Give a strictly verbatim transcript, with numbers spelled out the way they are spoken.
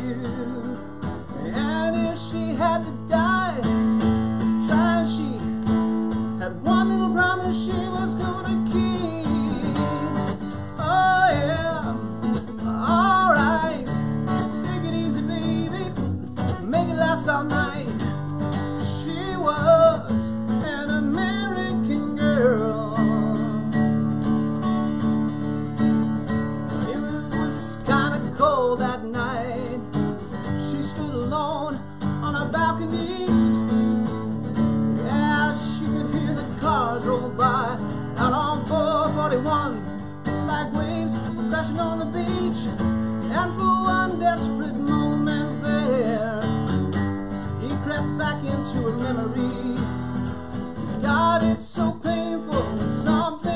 you. And if she had to die trying, she had one little promise she was gonna keep. Oh yeah, alright, take it easy baby, make it last all night. She was an American girl. It was kinda cold that night. She stood alone on a balcony. Yeah, she could hear the cars roll by out on four forty-one like waves crashing on the beach. And for one desperate moment there, he crept back into her memory. God, it's so painful when something